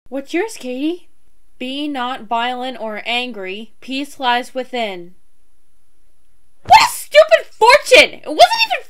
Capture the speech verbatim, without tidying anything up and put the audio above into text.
What's yours, Catie? Be not violent or angry. Peace lies within. What a stupid fortune! It wasn't even